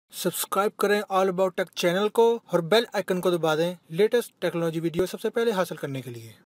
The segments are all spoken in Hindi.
सब्सक्राइब करें ऑल अबाउट टेक चैनल को और बेल आइकन को दबा दें लेटेस्ट टेक्नोलॉजी वीडियो सबसे पहले हासिल करने के लिए।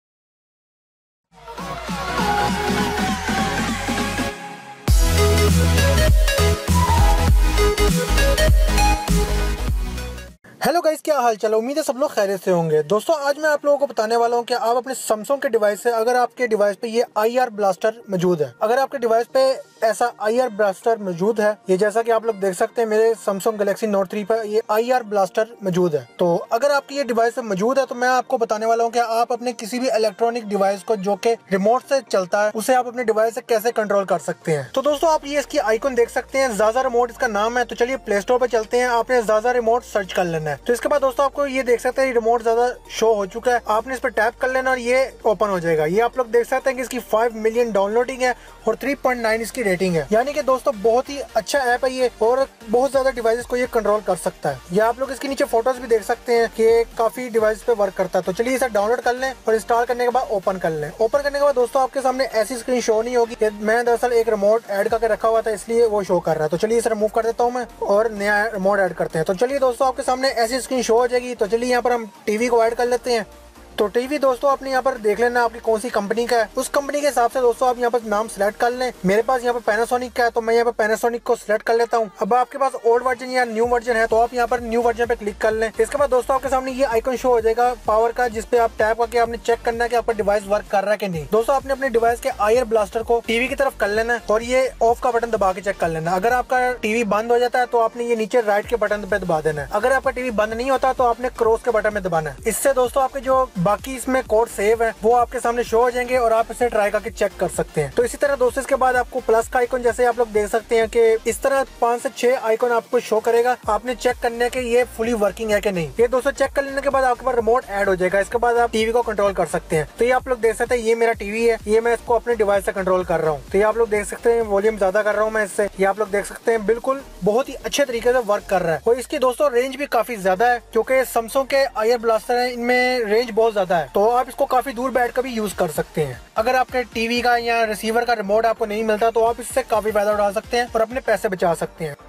हेलो गाइस, क्या हाल चाल। उम्मीद है सब लोग खैरियत से होंगे। दोस्तों आज मैं आप लोगों को बताने वाला हूं कि आप अपने सैमसंग के डिवाइस से, अगर आपके डिवाइस पे ये IR ब्लास्टर मौजूद है, अगर आपके डिवाइस पे ऐसा IR ब्लास्टर मौजूद है, ये जैसा कि आप लोग देख सकते हैं मेरे सैमसंग गैलेक्सी नोट 3 पे ये IR ब्लास्टर मौजूद है। तो अगर आपकी ये डिवाइस मौजूद है तो मैं आपको बताने वाला हूँ कि आप अपने किसी भी इलेक्ट्रॉनिक डिवाइस को जो कि रिमोट से चलता है उसे आप अपने डिवाइस से कैसे कंट्रोल कर सकते हैं। तो दोस्तों आप ये इसकी आइकन देख सकते हैं, ज़ाज़ा रिमोट इसका नाम है। तो चलिए प्ले स्टोर पे चलते हैं, आपने ज़ाज़ा रिमोट सर्च कर लेना है। तो इसके बाद दोस्तों आपको ये देख सकते हैं रिमोट ज़्यादा शो हो चुका है, आपने इस पर टैप कर लेना और ये ओपन हो जाएगा। ये आप लोग देख सकते हैं कि इसकी 5 मिलियन डाउनलोडिंग है और 3.9 इसकी रेटिंग है, यानी कि दोस्तों बहुत ही अच्छा ऐप है ये और बहुत ज्यादा डिवाइसेस को ये कंट्रोल कर सकता है। ये आप लोग इसके नीचे फोटोज भी देख सकते हैं कि काफी डिवाइस पे वर्क करता है। तो चलिए इसे डाउनलोड कर लें और इंस्टॉल करने के बाद ओपन कर लें। ओपन करने के बाद दोस्तों आपके सामने ऐसी स्क्रीन शो नहीं होगी। मैं दरअसल एक रिमोट ऐड करके रखा हुआ था इसलिए वो शो कर रहा है। तो चलिए इसे रिमूव कर देता हूँ मैं और नया रिमोट ऐड करते हैं। तो चलिए दोस्तों आपके सामने ऐसी स्क्रीन शो हो जाएगी। तो चलिए यहाँ पर हम टीवी को ऐड कर लेते हैं। तो टीवी दोस्तों आपने यहाँ पर देख लेना आपकी कौन सी कंपनी का है, उस कंपनी के हिसाब से दोस्तों आप यहाँ पर नाम सेलेक्ट कर लें। मेरे पास यहाँ पर पैनासोनिक का है तो मैं यहाँ पर पैनासोनिक को सिलेक्ट कर लेता हूँ। अब आपके पास ओल्ड वर्जन या न्यू वर्जन है तो आप यहाँ पर न्यू वर्जन पे क्लिक कर लें। इसके बाद दोस्तों आपके सामने ये आइकन शो हो जाएगा पावर का, जिसपे आप टैप करके आपने चेक करना है कि आपका डिवाइस वर्क कर रहा है कि नहीं। दोस्तों आपने अपने डिवाइस के IR ब्लास्टर को टीवी की तरफ कर लेना है और ये ऑफ का बटन दबा के चेक कर लेना। अगर आपका टीवी बंद हो जाता है तो आपने ये नीचे राइट के बटन पे दबा देना है। अगर आपका टीवी बंद नहीं होता तो आपने क्रॉस के बटन में दबाना है। इससे दोस्तों आपके जो बाकी इसमें कोड सेव है वो आपके सामने शो हो जाएंगे और आप इसे ट्राई करके चेक कर सकते हैं। तो इसी तरह दोस्तों इसके बाद आपको प्लस का आइकन, जैसे आप लोग देख सकते हैं कि इस तरह 5 से 6 आइकन आपको शो करेगा। आपने चेक करने के ये फुली वर्किंग है कि नहीं। ये दोस्तों चेक कर लेने के बाद आपके पास रिमोट ऐड हो जाएगा। इसके बाद आप टीवी को कंट्रोल कर सकते हैं। तो ये आप लोग देख सकते हैं ये मेरा टीवी है, ये मैं इसको अपने डिवाइस से कंट्रोल कर रहा हूँ। तो ये आप लोग देख सकते हैं वॉल्यूम ज्यादा कर रहा हूँ मैं इससे। ये आप लोग देख सकते हैं बिल्कुल बहुत ही अच्छे तरीके से वर्क कर रहा है। और इसकी दोस्तों रेंज भी काफी ज्यादा है क्योंकि सैमसंग के IR ब्लास्टर है, इनमें रेंज बहुत ज्यादा है। तो आप इसको काफी दूर बैठ कर भी यूज कर सकते हैं। अगर आपके टीवी का या रिसीवर का रिमोट आपको नहीं मिलता तो आप इससे काफी फायदा उठा सकते हैं और अपने पैसे बचा सकते हैं।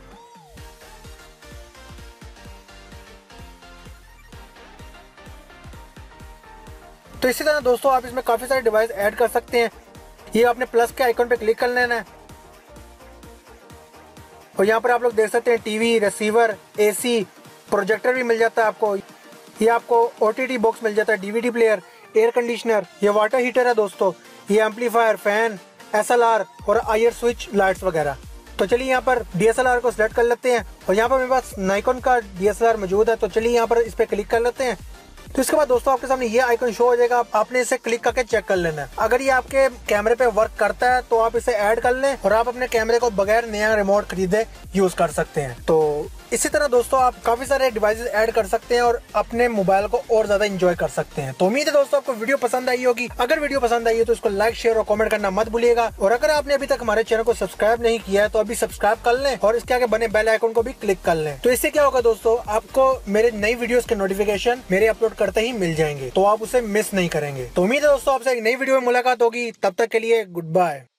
तो इसी तरह दोस्तों आप इसमें काफी सारे डिवाइस ऐड कर सकते हैं। ये आपने प्लस के आइकन पे क्लिक कर लेना है और यहाँ पर आप लोग देख सकते हैं टीवी, रिसीवर, AC, प्रोजेक्टर भी मिल जाता है आपको। ये आपको OTT बॉक्स मिल जाता है, DVD प्लेयर, एयर कंडीशनर, ये वाटर हीटर है दोस्तों, ये एम्पलीफायर, फैन, SLR और IR स्विच लाइट्स वगैरह। तो चलिए यहाँ पर DSLR को सिलेक्ट कर लेते हैं और यहाँ पर मेरे पास नाइकॉन का DSLR मौजूद है। तो चलिए यहाँ पर इस पे क्लिक कर लेते हैं। तो इसके बाद दोस्तों आपके सामने ये आइकन शो हो जाएगा, आपने इसे क्लिक करके चेक कर लेना है। अगर ये आपके कैमरे पे वर्क करता है तो आप इसे ऐड कर लें और आप अपने कैमरे को बगैर नया रिमोट खरीदे यूज कर सकते हैं। तो इसी तरह दोस्तों आप काफी सारे डिवाइसेस ऐड कर सकते हैं और अपने मोबाइल को और ज्यादा एंजॉय कर सकते हैं। तो उम्मीद है दोस्तों आपको वीडियो पसंद आई होगी। अगर वीडियो पसंद आई है तो इसको लाइक, शेयर और कमेंट करना मत भूलिएगा। और अगर आपने अभी तक हमारे चैनल को सब्सक्राइब नहीं किया है तो अभी सब्सक्राइब कर लें और इसके आगे बने बेल आइकन को भी क्लिक कर लें। तो इससे क्या होगा दोस्तों, आपको मेरे नई वीडियोस के नोटिफिकेशन मेरे अपलोड करते ही मिल जाएंगे, तो आप उसे मिस नहीं करेंगे। तो उम्मीद है दोस्तों आपसे एक नई वीडियो में मुलाकात होगी। तब तक के लिए गुड बाय।